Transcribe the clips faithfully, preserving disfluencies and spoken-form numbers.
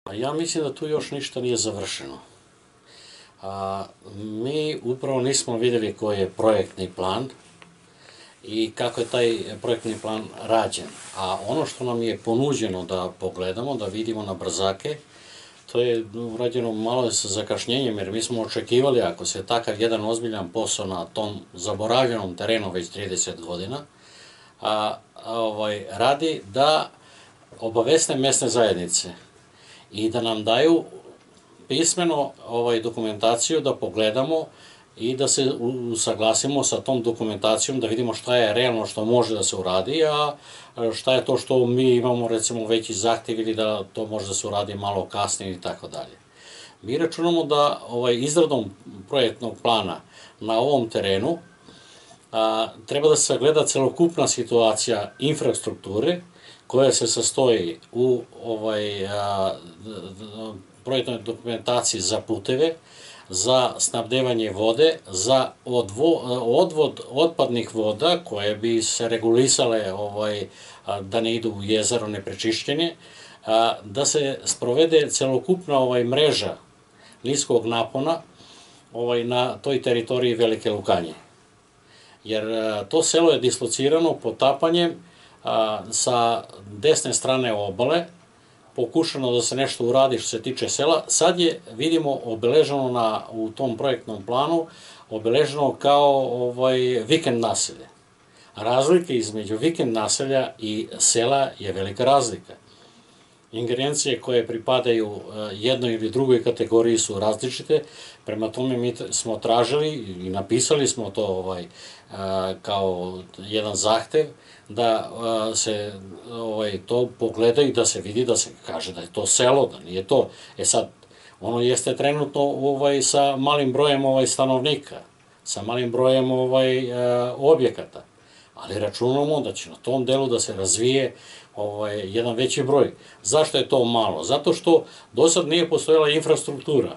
Ja mislim da tu još ništa nije završeno. A, mi upravo nismo vidjeli koji je projektni plan i kako je taj projektni plan rađen. A ono što nam je ponuđeno da pogledamo, da vidimo na brzake, to je urađeno malo sa zakašnjenjem, jer mi smo očekivali, ako se takav jedan ozbiljan posao na tom zaboravljenom terenu već trideset godina a, a, ovaj, radi, da obaveste mesne zajednice i da nam daju pismeno ovaj, dokumentaciju da pogledamo i da se usaglasimo sa tom dokumentacijom, da vidimo šta je realno što može da se uradi, a šta je to što mi imamo recimo veći zahtev ili da to može da se uradi malo kasnije i tako dalje. Mi računamo da ovaj, izradom projektnog plana na ovom terenu a, treba da se sagleda celokupna situacija infrastrukture koja se sastoji u ovaj, a, projektnoj dokumentaciji za puteve, za snabdevanje vode, za odvo, odvod otpadnih voda koje bi se regulisale ovaj, da ne idu u jezero neprečišćenje, da se sprovede celokupna ovaj, mreža niskog napona ovaj, na toj teritoriji Velike Lukanje. Jer to selo je dislocirano potapanjem a, sa desne strane obale, pokušano da se nešto uradi što se tiče sela, sad je, vidimo, obeleženo na, u tom projektnom planu, obeleženo kao ovaj, vikend naselje. Razlike između vikend naselja i sela je velika razlika. Ingerencije koje pripadaju jednoj ili drugoj kategoriji su različite, prema tome mi smo tražili i napisali smo to ovaj, kao jedan zahtev da se ovaj, to pogleda i da se vidi, da se kaže da je to selo, da nije to. E sad, ono jeste trenutno ovaj, sa malim brojem ovaj, stanovnika, sa malim brojem ovaj, objekata, ali računamo da će na tom delu da se razvije ovaj, jedan veći broj. Zašto je to malo? Zato što do sad nije postojala infrastruktura.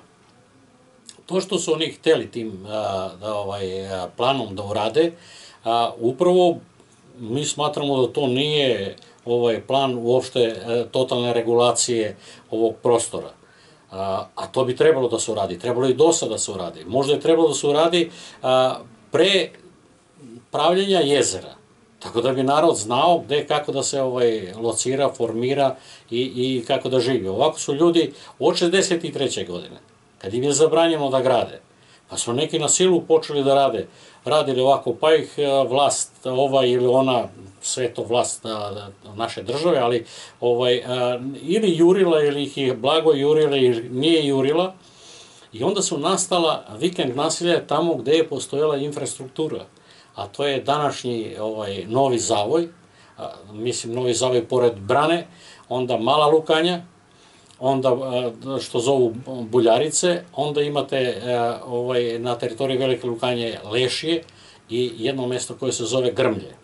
To što su oni hteli tim a, da, ovaj, a, planom da urade, a, upravo mi smatramo da to nije ovaj, plan uopšte a, totalne regulacije ovog prostora. A, a to bi trebalo da se uradi. Trebalo i do sada da se uradi. Možda je trebalo da se uradi a, pre pravljenja jezera. Tako da bi narod znao gde kako da se ovaj, locira, formira i, i kako da živi. Ovako su ljudi od šezdeset treće godine, kad im je zabranjeno da grade, pa su neki na silu počeli da rade, radili ovako, pa ih vlast, ova ili ona, sve to vlast naše države, ali ovaj, ili jurila, ili ih je blago jurila, ili nije jurila, i onda su nastala vikend naselja tamo gde je postojala infrastruktura. A to je današnji ovaj, Novi Zavoj, a, mislim Novi Zavoj pored Brane, onda Mala Lukanja, onda a, što zovu Buljarice, onda imate a, ovaj, na teritoriji Velike Lukanje Lešije i jedno mesto koje se zove Grmlje.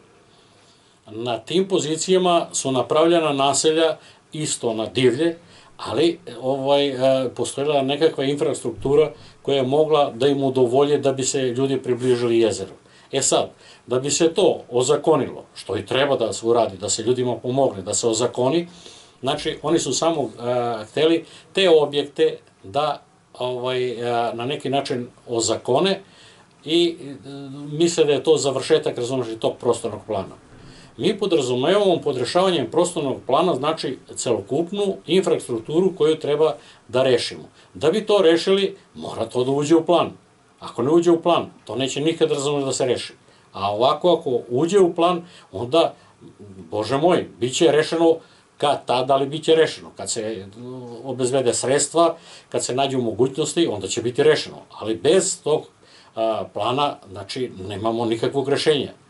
Na tim pozicijama su napravljena naselja isto na divlje, ali ovaj, a, postojala nekakva infrastruktura koja je mogla da im udovolje da bi se ljudi približili jezeru. E sad, da bi se to ozakonilo, što i treba da se uradi, da se ljudima pomogne, da se ozakoni, znači oni su samo uh, hteli te objekte da ovaj, uh, na neki način ozakone i uh, misle da je to završetak, razumiješ, tog prostornog plana. Mi podrazumevamo pod rešavanjem prostornog plana, znači celokupnu infrastrukturu koju treba da rešimo. Da bi to rešili, mora to da uđe u plan. Ako ne uđe u plan, to neće nikad razumno da se reši. A ovako, ako uđe u plan, onda, Bože moj, bit će rešeno kad tada, ali bit će rešeno. Kad se obezbede sredstva, kad se nađu mogućnosti, onda će biti rešeno. Ali bez tog a, plana, znači, nemamo nikakvog rešenja.